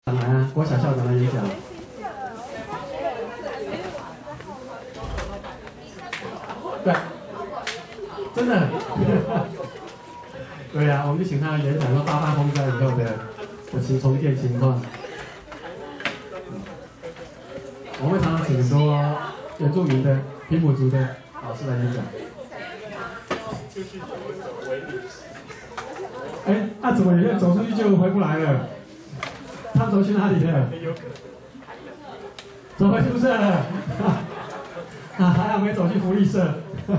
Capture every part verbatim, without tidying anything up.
来啊，国小校长来演讲。对，真的。对呀、啊，我们就请他来演讲说八八风灾以后的的情重建情况。我们常常请说原住民的、平埔族的老师来演讲。哎，那、啊、怎么也走出去就回不来了？他们走去哪里了？走回宿舍了。啊，还好没走去福利社。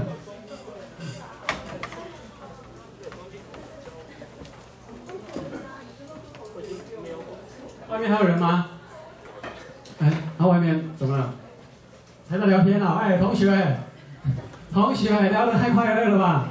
外面还有人吗？哎，他外面怎么了？还在聊天啊？哎，同学，同学聊得太快乐了吧？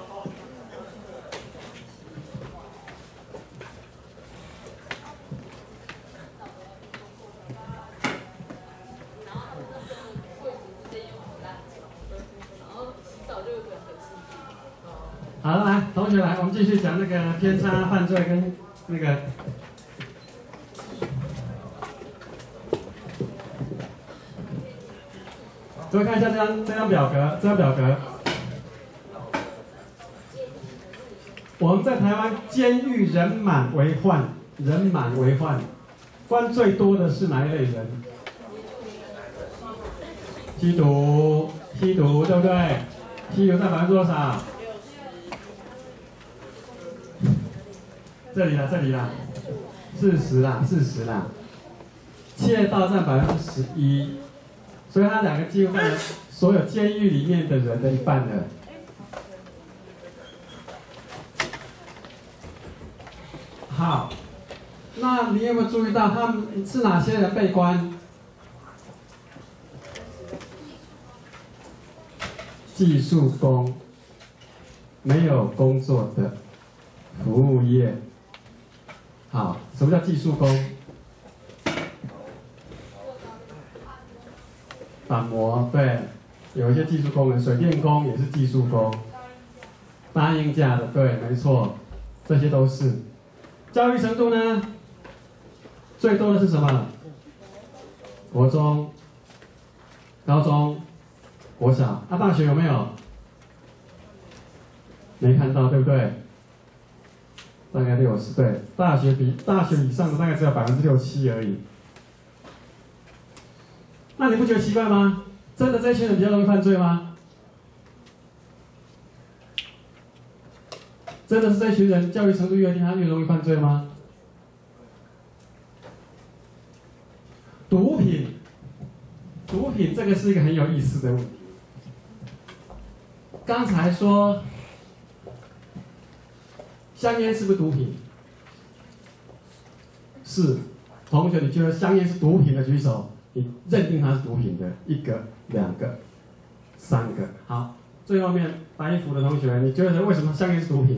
好了，来，同学来，我们继续讲那个偏差犯罪跟那个。各位看一下这张这张表格，这张表格，我们在台湾监狱人满为患，人满为患，关最多的是哪一类人？吸毒，吸毒，对不对？吸毒占百分之多少？这里啦，这里啦，四十啦，四十啦，窃盗占百分之十一。所以他两个几乎占了所有监狱里面的人的一半了。好，那你有没有注意到他们是哪些人被关？技术工，没有工作的服务业。好，什么叫技术工？打磨，对，有一些技术工人，水电工也是技术工，搭硬架的，对，没错，这些都是。教育程度呢，最多的是什么？国中、高中、国小，啊，大学有没有？没看到，对不对？大概六十，对，大学比大学以上的大概只有百分之六七而已。那你不觉得奇怪吗？真的这群人比较容易犯罪吗？真的是这群人教育程度越低，他越容易犯罪吗？毒品，毒品这个是一个很有意思的问题。刚才说香烟是不是毒品？是。同学，你觉得香烟是毒品的举手。你认定它是毒品的，一个、两个、三个，好，最后面白衣服的同学，你觉得为什么香烟是毒品？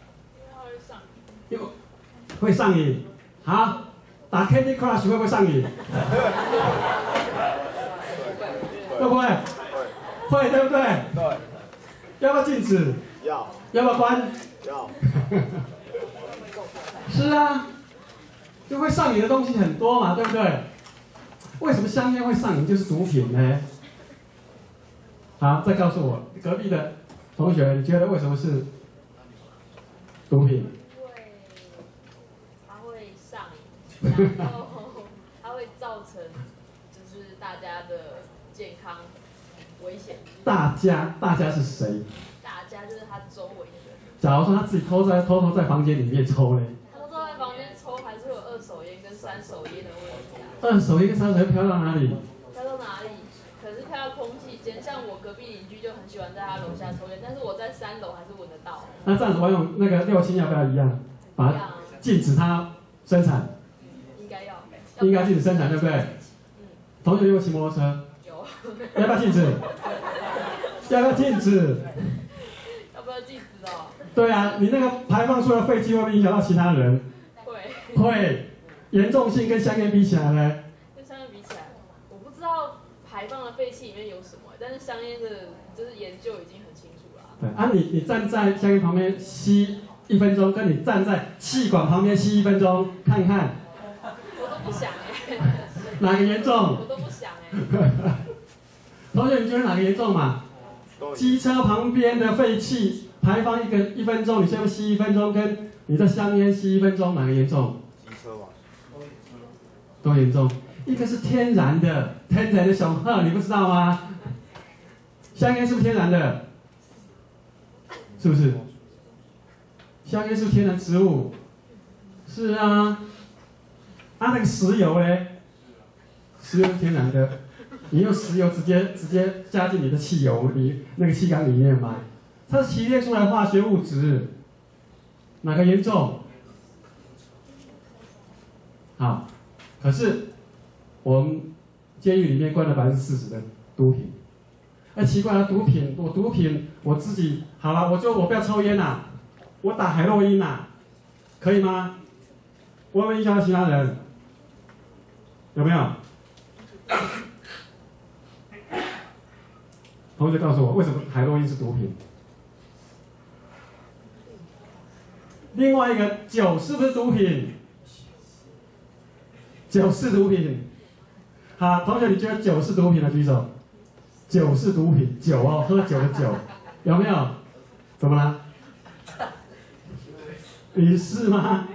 因为会上瘾。好，打 Candy Crush 会不会上瘾？会不会？会，对不对？对。要不要禁止？要。要不要关？要。是啊，就会上瘾的东西很多嘛，对不对？为什么香烟会上瘾就是毒品呢？好，再告诉我，隔壁的同学，你觉得为什么是毒品？ 因为它会上瘾，然后它会造成就是大家的健康危险。 大家，大家是谁？ 大家就是他周围的人。 假如说他自己偷在偷偷在房间里面抽嘞？ 他偷偷在房间抽，还是有二手烟跟三手烟的问题啊？ 二手烟跟三手烟飘到哪里？ 飘到哪里？可是飘到空气间，像我隔壁邻居就很喜欢在他楼下抽烟，但是我在三楼还是闻得到。 那这样子，我用那个六亲要不要一样？把它禁止它生产。 应该要。 应该禁止生产，对不对？ 嗯。 同学有没有骑摩托车？ 有。 要不要禁止？要不要禁止？ 要不要禁止哦？ 对啊，你那个排放出的废气会不会影响到其他人？ 会。 会。严重性跟香烟比起来呢？ 跟香烟比起来，我不知道排放的废气里面有什么，但是香烟的，就是研究已经很清楚了。 对啊你，你站在香烟旁边吸一分钟，跟你站在气管旁边吸一分钟，看看。 我都哪个严重？ 我都不想哎。 同学，你觉得哪个严重嘛？机车旁边的废气排放一个一分钟，你先不吸一分钟，跟你的香烟吸一分钟，哪个严重？ 机车吧。 都严重。一个是天然的，天然的熊鹤，你不知道吗？香烟是不是天然的？是不是？香烟是不是天然植物？是啊。啊，那个石油嘞？石油是天然的，你用石油直接直接加进你的汽油里那个气缸里面嘛，它是提炼出来的化学物质，哪个严重？好，可是我们监狱里面关了百分之四十的毒品，哎，奇怪了，毒品我毒品我自己好了，我就我不要抽烟啦，我打海洛因啦，可以吗？我有没有影响到其他人？有没有？同学告诉我，为什么海洛因是毒品？另外一个，酒是不是毒品？酒是毒品。好，同学，你觉得酒是毒品的举手。酒是毒品，酒哦，喝酒的酒，有没有？怎么了？你是吗？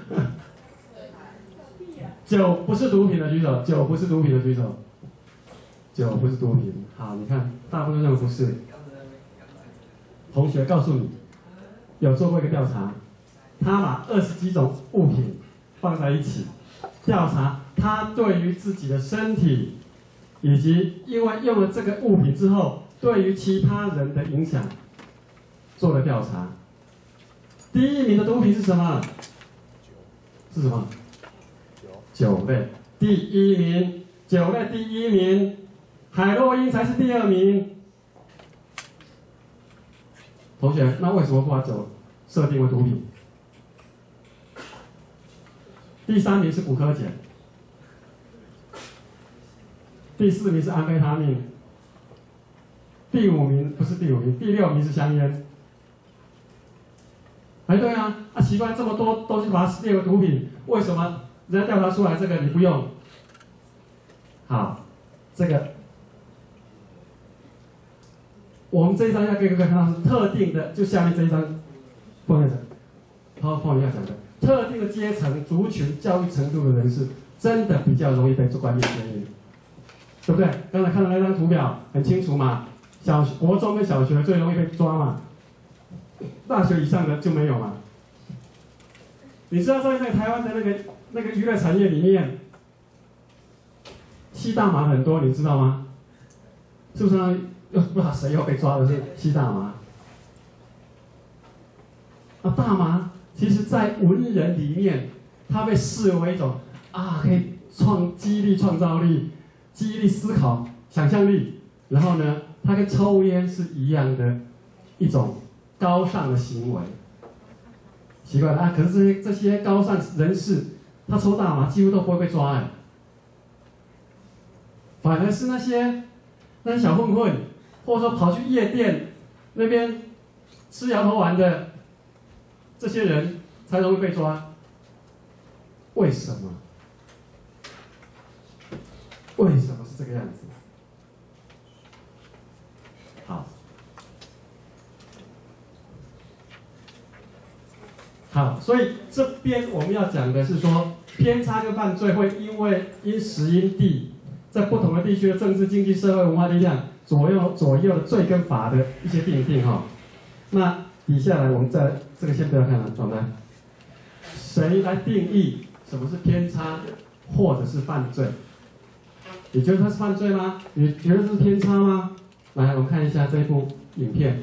酒不是毒品的举手，酒不是毒品的举手。酒不是毒品，好，你看，大部分认为不是。同学告诉你，有做过一个调查，他把二十几种物品放在一起，调查他对于自己的身体，以及因为用了这个物品之后，对于其他人的影响，做了调查。第一名的毒品是什么？是什么？酒类。第一名，酒类第一名。海洛因才是第二名。同学，那为什么不把酒设定为毒品？第三名是古柯碱，第四名是安非他命，第五名不是第五名，第六名是香烟。哎，对啊，啊奇怪，这么多东西把它列为毒品，为什么人家调查出来这个你不用？好，这个。我们这一张要给各位看到是特定的，就下面这一张封面的 PowerPoint 要讲的特定的阶层、族群、教育程度的人士，真的比较容易被做关闭监狱，对不对？刚才看到那张图表很清楚嘛，小国中跟小学最容易被抓嘛，大学以上的就没有嘛。你知道在那个台湾的那个那个娱乐产业里面，吸大麻很多，你知道吗？是不是呢？又不知道谁又被抓的是吸大麻。啊，大麻其实在文人里面，它被视为一种啊可以创激励创造力、激励思考、想象力。然后呢，它跟抽烟是一样的一种高尚的行为。奇怪了啊！可是这些这些高尚人士，他抽大麻几乎都不会被抓哎，反而是那些那些小混混。或者说跑去夜店那边吃摇头丸的这些人才容易被抓，为什么？为什么是这个样子？好，好，所以这边我们要讲的是说，偏差跟犯罪会因为因时因地，在不同的地区的政治、经济、社会、文化力量。左右左右的罪跟罚的一些定定哈，那底下来我们再这个先不要看了，转来，谁来定义什么是偏差或者是犯罪？你觉得它是犯罪吗？你觉得这是偏差吗？来，我们看一下这部影片。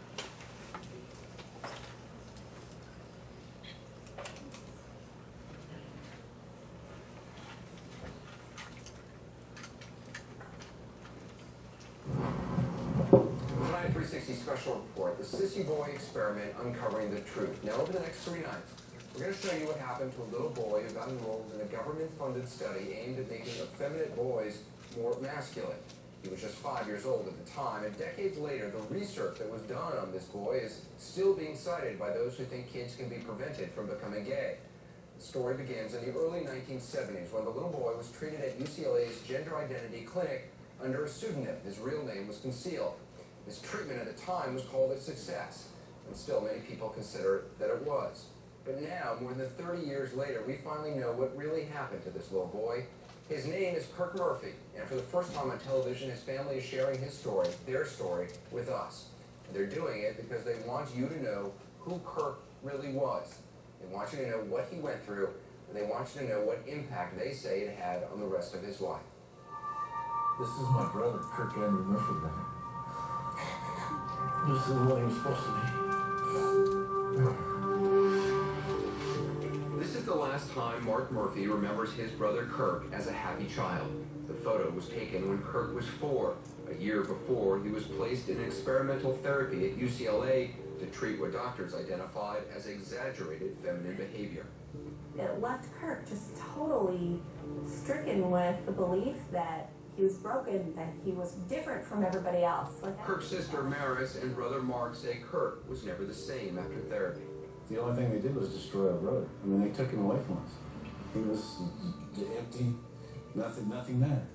Special report, the Sissy Boy Experiment Uncovering the Truth. Now, over the next three nights, we're going to show you what happened to a little boy who got enrolled in a government-funded study aimed at making effeminate boys more masculine. He was just five years old at the time, and decades later, the research that was done on this boy is still being cited by those who think kids can be prevented from becoming gay. The story begins in the early nineteen seventies when the little boy was treated at U C L A's gender identity clinic under a pseudonym. His real name was concealed. His treatment at the time was called a success, and still many people consider that it was. But now, more than thirty years later, we finally know what really happened to this little boy. His name is Kirk Murphy, and for the first time on television, his family is sharing his story, their story, with us. And they're doing it because they want you to know who Kirk really was. They want you to know what he went through, and they want you to know what impact they say it had on the rest of his life. This is my brother, Kirk Andrew Murphy, man. This is what he was supposed to be. This is the last time Mark Murphy remembers his brother Kirk as a happy child. The photo was taken when Kirk was four, a year before he was placed in experimental therapy at U C L A to treat what doctors identified as exaggerated feminine behavior. It left Kirk just totally stricken with the belief that he was broken, that he was different from everybody else. Like, Kirk's sister Maris and brother Mark say Kirk was never the same after therapy. The only thing they did was destroy our brother. I mean, they took him away from us. He was empty, nothing, nothing there.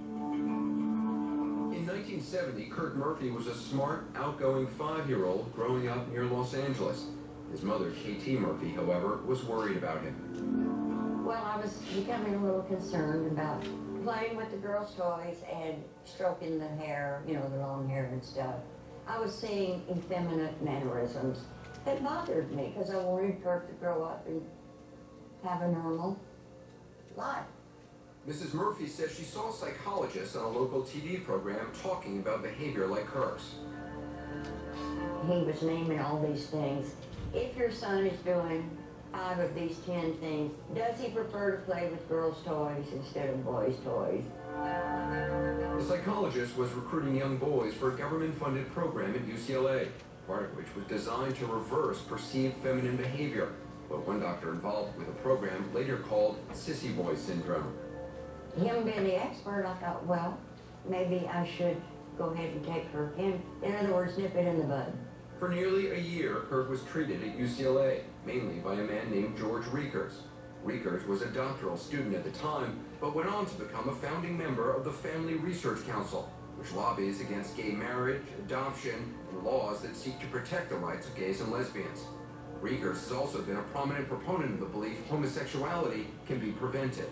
In nineteen seventy, Kirk Murphy was a smart, outgoing five-year-old growing up near Los Angeles. His mother, K T Murphy, however, was worried about him. Well, I was becoming a little concerned about playing with the girls' toys and stroking the hair, you know, the long hair and stuff. I was seeing effeminate mannerisms that bothered me because I wanted Kirk to grow up and have a normal life. Missus Murphy says she saw a psychologist on a local T V program talking about behavior like Kirk's. He was naming all these things. If your son is doing five of these ten things, does he prefer to play with girls' toys instead of boys' toys? The psychologist was recruiting young boys for a government-funded program at U C L A, part of which was designed to reverse perceived feminine behavior, what one doctor involved with the program later called sissy boy syndrome. Him being the expert, I thought, well, maybe I should go ahead and take Kirk in. In other words, nip it in the bud. For nearly a year, Kirk was treated at U C L A, mainly by a man named George Riekers. Riekers was a doctoral student at the time, but went on to become a founding member of the Family Research Council, which lobbies against gay marriage, adoption, and laws that seek to protect the rights of gays and lesbians. Riekers has also been a prominent proponent of the belief homosexuality can be prevented.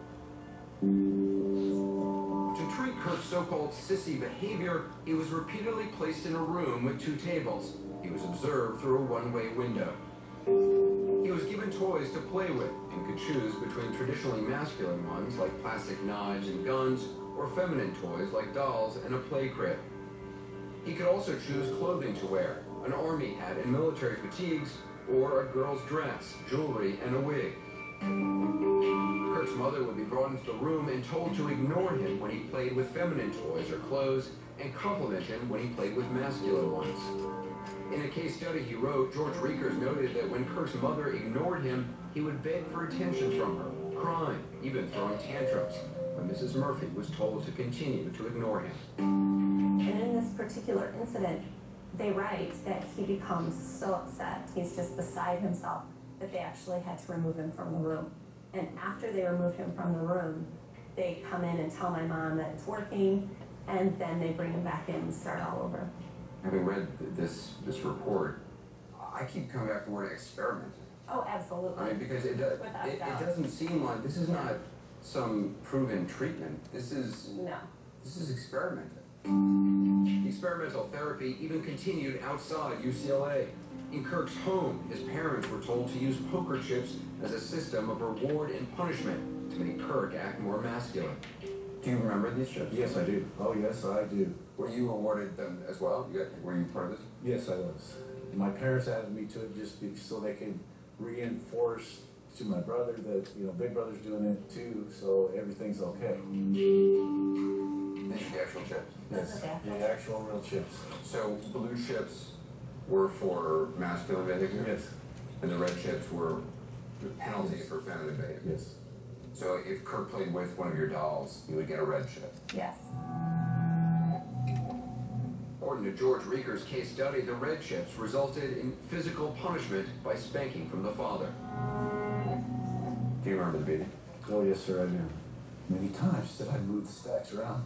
To treat Kirk's so-called sissy behavior, he was repeatedly placed in a room with two tables. He was observed through a one-way window. He was given toys to play with and could choose between traditionally masculine ones like plastic knives and guns or feminine toys like dolls and a play crib. He could also choose clothing to wear, an army hat and military fatigues, or a girl's dress, jewelry, and a wig. Kirk's mother would be brought into the room and told to ignore him when he played with feminine toys or clothes and compliment him when he played with masculine ones. In a case study he wrote, George Riekers noted that when Kirk's mother ignored him, he would beg for attention from her, crying, even throwing tantrums, when Missus Murphy was told to continue to ignore him. and in this particular incident, they write that he becomes so upset, he's just beside himself, that they actually had to remove him from the room. And after they remove him from the room, they come in and tell my mom that it's working, and then they bring him back in and start all over. Having read this this report, I keep coming back to the word experiment. Oh, absolutely. I mean, because it, does, Without it, doubt. it doesn't seem like, this is not some proven treatment. This is, No. this is experimental. Experimental therapy even continued outside U C L A. In Kirk's home, his parents were told to use poker chips as a system of reward and punishment to make Kirk act more masculine. Do you remember these chips? Yes, I do. Oh, yes, I do. Were you awarded them as well? You got, were you part of this? Yes, I was. My parents added me to it just be, so they could reinforce to my brother that, you know, Big Brother's doing it too, so everything's okay. These are the actual chips. Yes, the actual real chips. So blue chips were for masculine behavior? Yes, And the red chips were the penalty for feminine behavior? yes. So if Kirk played with one of your dolls, you would get a red chip. Yes. According to George Riekers' case study, the red chips resulted in physical punishment by spanking from the father. Do you remember the beating? Oh, yes, sir, I do. Many times that I moved the stacks around.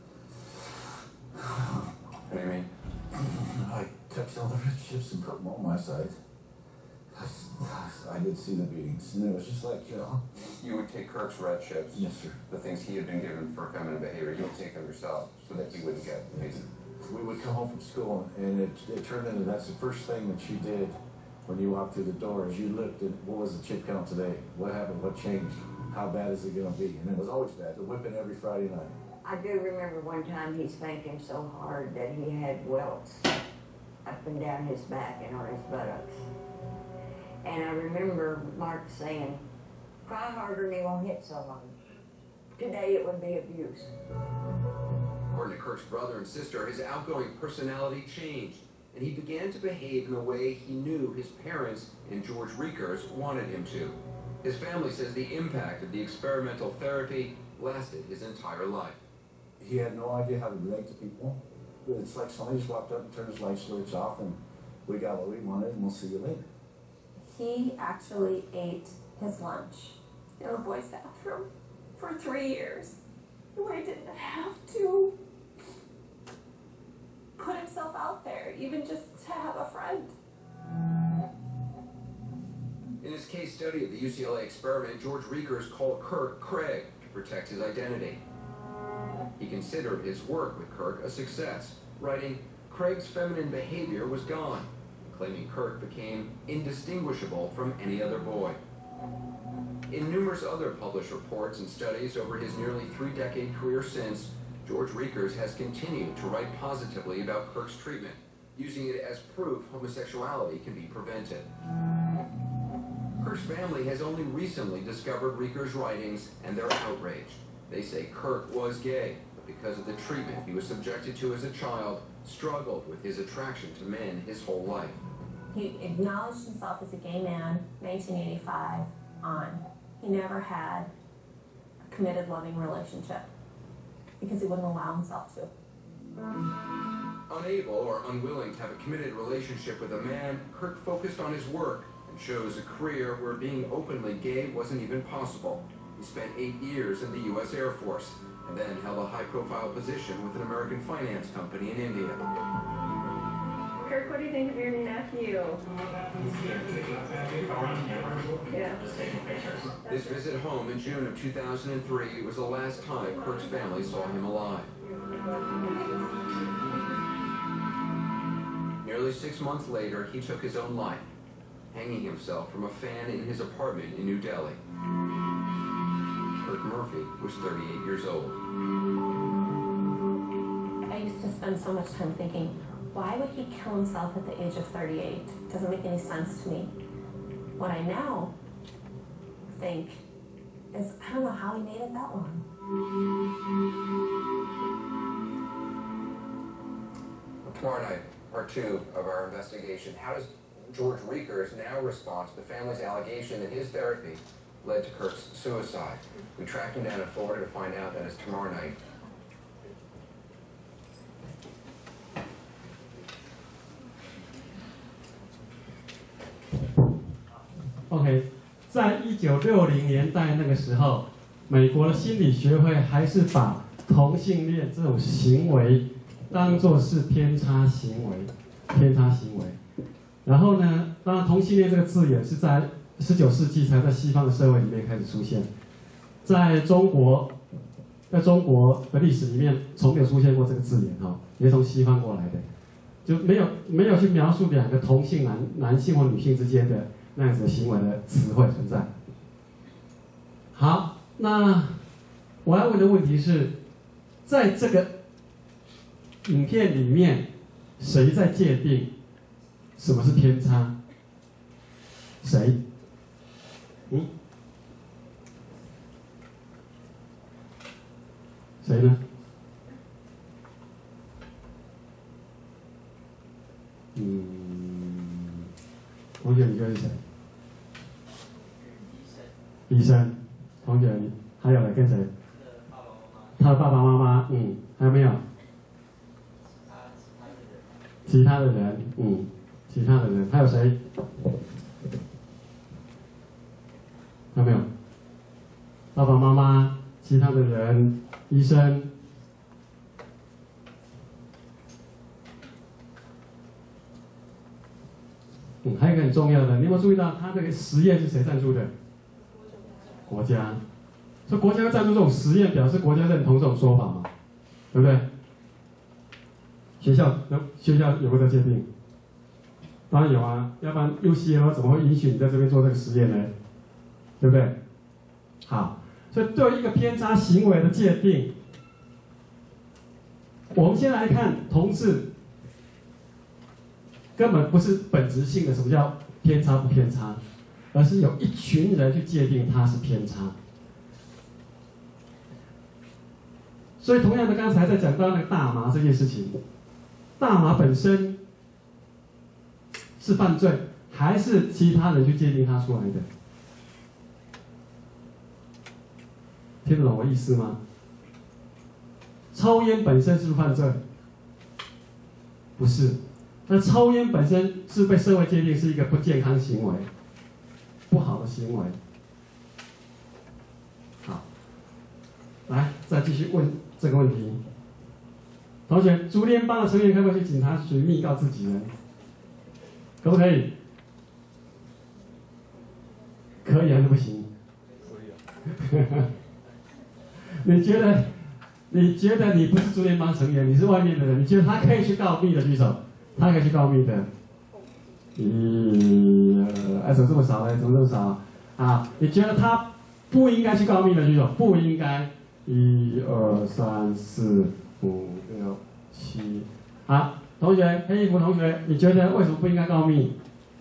What do you mean? I touched all the red chips and put them on my side. I, I did see the beatings, and it was just like, you know. You would take Kirk's red chips. Yes, sir. The things he had been given for feminine behavior, you would take them yourself so that he wouldn't get beaten. We would come home from school, and it, it turned into that's the first thing that she did when you walked through the door is you looked at what was the chip count today? What happened? What changed? How bad is it going to be? And it was always bad. The whipping every Friday night. I do remember one time he spanked him so hard that he had welts up and down his back and on his buttocks. And I remember Mark saying, cry harder and he won't hit so long. Today it would be abuse. According to Kirk's brother and sister, his outgoing personality changed, and he began to behave in the way he knew his parents and George Riekers wanted him to. His family says the impact of the experimental therapy lasted his entire life. He had no idea how to relate to people. It's like somebody just walked up and turned his light switch off, and we got what we wanted, and we'll see you later. He actually ate his lunch in the boys' bathroom for three years. When he didn't have to put himself out there, even just to have a friend. In his case study of the U C L A experiment, George Riekers called Kirk Craig to protect his identity. He considered his work with Kirk a success, writing, Craig's feminine behavior was gone, claiming Kirk became indistinguishable from any other boy. In numerous other published reports and studies over his nearly three-decade career since, George Riekers has continued to write positively about Kirk's treatment, using it as proof homosexuality can be prevented. Kirk's family has only recently discovered Riekers' writings, and they're outraged. They say Kirk was gay, but because of the treatment he was subjected to as a child, struggled with his attraction to men his whole life. He acknowledged himself as a gay man, nineteen eighty-five on. He never had a committed, loving relationship because he wouldn't allow himself to. Unable or unwilling to have a committed relationship with a man, Kirk focused on his work and chose a career where being openly gay wasn't even possible. He spent eight years in the U S Air Force and then held a high-profile position with an American finance company in India. Kirk, what do you think of your new nephew? Yeah. This visit home in June of two thousand three was the last time Kirk's family saw him alive. Nearly six months later, he took his own life, hanging himself from a fan in his apartment in New Delhi. Kirk Murphy was thirty-eight years old. I used to spend so much time thinking, why would he kill himself at the age of thirty-eight? Doesn't make any sense to me. What I now think is, I don't know how he made it that long. Tomorrow night, part two of our investigation. How does George Riekers now respond to the family's allegation that his therapy led to Kirk's suicide? We tracked him down in Florida to find out. That is tomorrow night. OK， 在一九六零年代那个时候，美国的心理学会还是把同性恋这种行为当作是偏差行为，偏差行为。然后呢，当然同性恋这个字眼是在十九世纪才在西方的社会里面开始出现，在中国，在中国的历史里面从没有出现过这个字眼哈，也是从西方过来的，就没有没有去描述两个同性男男性或女性之间的那样子的行为的词汇存在。好，那我要问的问题是，在这个影片里面，谁在界定什么是偏差？谁？嗯？谁呢？嗯，同学，你觉得是谁？医生。同学，你还有人跟谁？他的爸爸妈妈。嗯，还有没有？其他的人，嗯，其他的人，还有谁？还有没有？ 爸爸妈妈、其他的人、医生。嗯，还有一个很重要的，你有没有注意到，他这个实验是谁赞助的？国家。所以国家赞助这种实验，表示国家认同这种说法嘛，对不对？学校有学校有没有界定？当然有啊，要不然 U C L 怎么会允许你在这边做这个实验呢？对不对？好，所以对一个偏差行为的界定，我们先来看同志，根本不是本质性的什么叫偏差不偏差，而是有一群人去界定它是偏差。所以同样的，刚才在讲到那个大麻这件事情，大麻本身是犯罪，还是其他人去界定它出来的？听得懂我意思吗？抽烟本身是不是犯罪？不是，那抽烟本身是被社会界定是一个不健康行为、不好的行为。好，来再继续问这个问题。同学，竹联帮的成员可不可以去警察局密告自己人？可不可以？可以还是不行？可以啊。你觉得？你觉得你不是竹联帮成员，你是外面的人，你觉得他可以去告密的举手？他可以去告密的。咦，哎，怎么这么少呢？怎么这么少？啊，你觉得他不应该去告密的举手？不应该。一二三四五六七。好，同学，黑衣服同学，你觉得为什么不应该告密？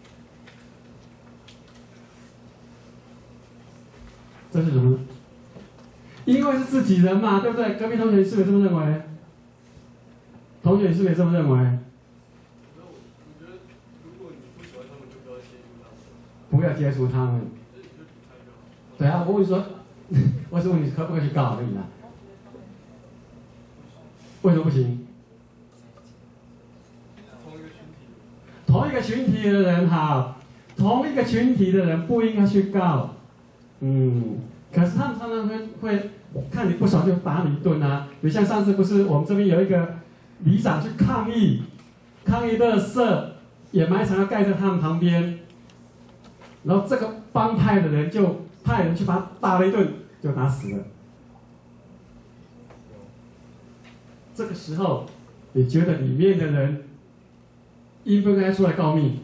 这是什么？因为是自己人嘛，对不对？隔壁同学，你是不是这么认为？同学，你是不是也这么认为？ 我觉得，如果你不喜欢他们，就不要接触他们。 不要接触他们。对啊，我问你说，我是问你可不可以去告而已啊？为什么不行？ 同一个群体。 同一个群体的人好，同一个群体的人不应该去告。嗯，可是他们常常会会看你不爽就打你一顿啊。比如像上次不是我们这边有一个里长去抗议，抗议垃圾掩埋场要盖在他们旁边，然后这个帮派的人就派人去把他打了一顿，就打死了。这个时候，你觉得里面的人应不应该出来告密？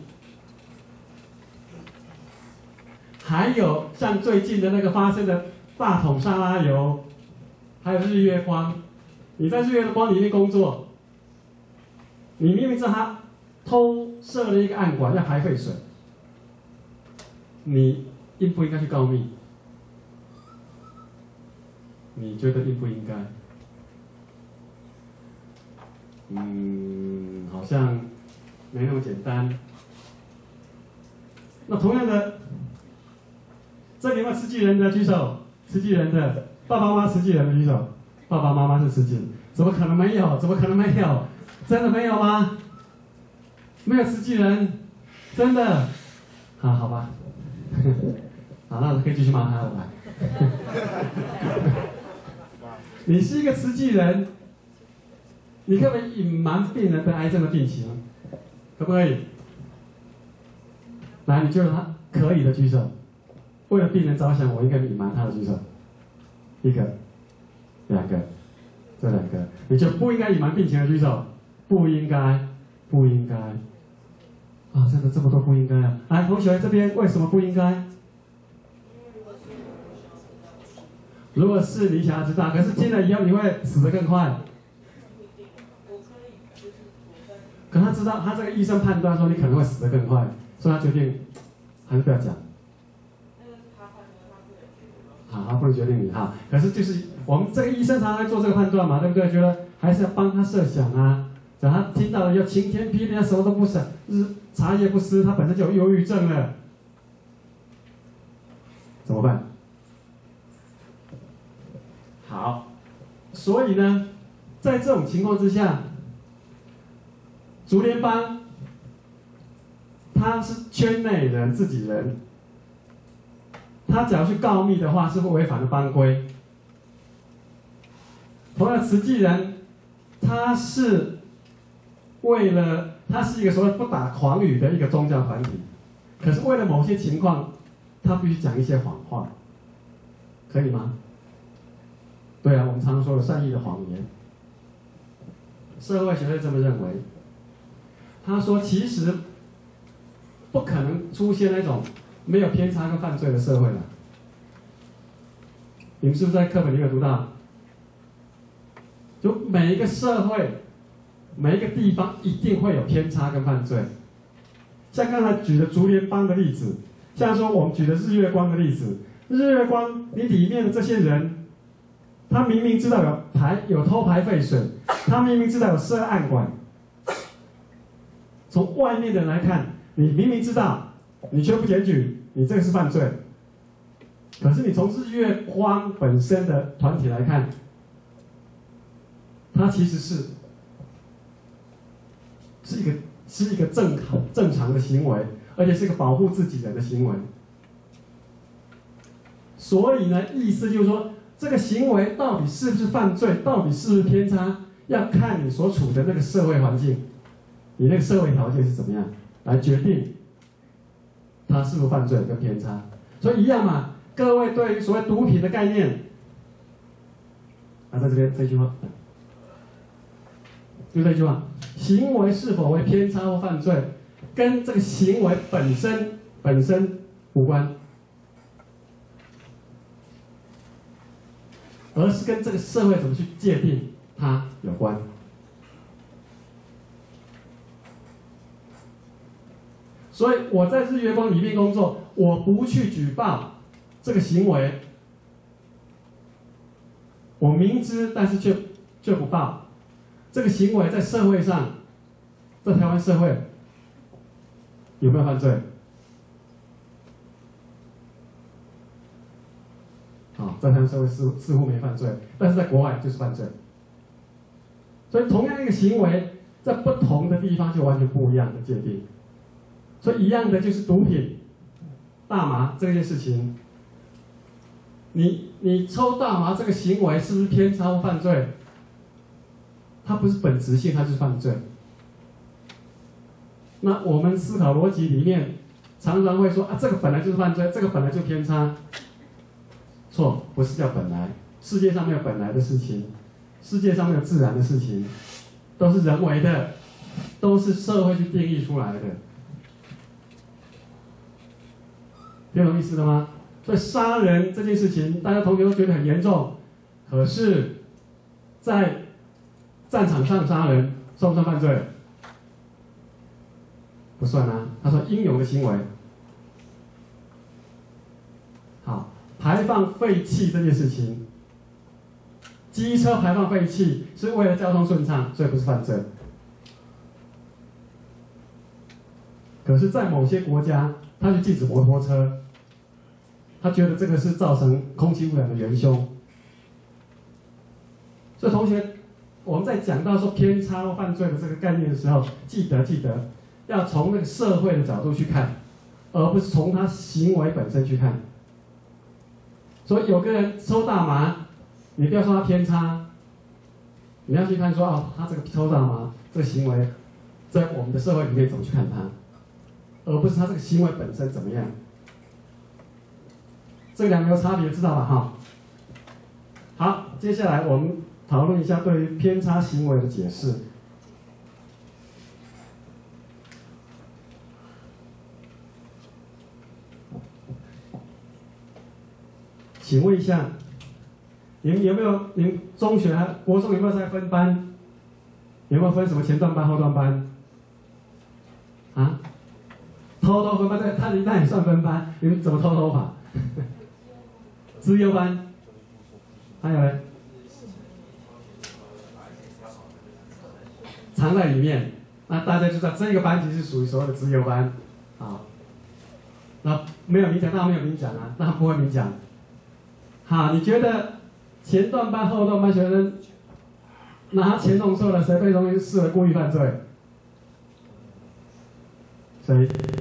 还有像最近的那个发生的大桶沙拉油，还有日月光，你在日月光里面工作，你明明知道他偷设了一个暗管要排废水，你应不应该去告密？你觉得应不应该？嗯，好像没那么简单。那同样的，这里有没有慈济人的举手？慈济人的爸爸妈妈慈济人的举手。爸爸妈妈是慈济，怎么可能没有？怎么可能没有？真的没有吗？没有慈济人，真的？好，好吧。好，那可以继续骂他了吧？你是一个慈济人，你可不可以隐瞒病人得癌症的病情？可不可以？来，你觉得他可以的举手。为了病人着想，我应该隐瞒他的举手。一个，两个，这两个，你就不应该隐瞒病情的举手。不应该，不应该。啊，真的这么多不应该啊！来，同学这边为什么不应该？如果是你想要知道，可是听了以后你会死得更快。可他知道，他这个医生判断说你可能会死得更快，所以他决定还是不要讲。好，他不能决定你哈。可是就是我们这个医生常常在做这个判断嘛，对不对？觉得还是要帮他设想啊。只要他听到了要晴天霹雳，他什么都不想，日茶叶不思，他本身就有忧郁症了，怎么办？好，所以呢，在这种情况之下，竹联帮他是圈内人、自己人， 他只要去告密的话，是不违反了班规。同样，慈济人他是为了他是一个所谓不打诳语的一个宗教团体，可是为了某些情况，他必须讲一些谎话，可以吗？对啊，我们常说的善意的谎言。社会学会这么认为。他说，其实不可能出现那种没有偏差跟犯罪的社会了。你们是不是在课本里面有读到？就每一个社会、每一个地方一定会有偏差跟犯罪。像刚才举的竹联帮的例子，像说我们举的日月光的例子，日月光你里面的这些人，他明明知道有排有偷排废水，他明明知道有涉暗管。从外面的人来看，你明明知道，你却不检举，你这个是犯罪。可是你从日月光本身的团体来看，它其实是是一个是一个正常正常的行为，而且是一个保护自己人的行为。所以呢，意思就是说，这个行为到底是不是犯罪，到底是不是偏差，要看你所处的那个社会环境。你那个社会条件是怎么样，来决定他是不是犯罪跟偏差。所以一样嘛，各位对于所谓毒品的概念，啊，在这边这句话，就这句话，行为是否为偏差或犯罪，跟这个行为本身本身无关，而是跟这个社会怎么去界定它有关。所以我在日月光里面工作，我不去举报这个行为，我明知但是却却不报，这个行为在社会上，在台湾社会有没有犯罪？啊，在台湾社会似似乎没犯罪，但是在国外就是犯罪。所以同样一个行为，在不同的地方就完全不一样的界定。所以一样的就是毒品、大麻这件事情，你你抽大麻这个行为是不是偏差或犯罪？它不是本质性，它就是犯罪。那我们思考逻辑里面，常常会说啊，这个本来就是犯罪，这个本来就偏差。错，不是叫本来，世界上没有本来的事情，世界上没有自然的事情，都是人为的，都是社会去定义出来的。听懂意思了吗？所以杀人这件事情，大家同学都觉得很严重，可是，在战场上杀人算不算犯罪？不算啊，他说英勇的行为。好，排放废气这件事情，机车排放废气是为了交通顺畅，所以不是犯罪。可是，在某些国家，他就禁止摩托车。他觉得这个是造成空气污染的元凶，所以同学，我们在讲到说偏差或犯罪的这个概念的时候，记得记得要从那个社会的角度去看，而不是从他行为本身去看。所以有个人抽大麻，你不要说他偏差，你要去看说哦，他这个抽大麻这个行为，在我们的社会里面怎么去看他，而不是他这个行为本身怎么样。这两个有差别，知道吧？哈。好，接下来我们讨论一下对于偏差行为的解释。请问一下，你们有没有？你们中学、国中有没有在分班？有没有分什么前段班、后段班？啊？偷偷分班，对，他那也算分班，你们怎么偷偷法？资优班，还有呢，藏在里面，那大家就知道这个班级是属于所谓的资优班，啊，那没有明讲，那没有明讲啊，那不会明讲。好，你觉得前段班、后段班学生拿钱弄错了，谁被容易视为故意犯罪？谁？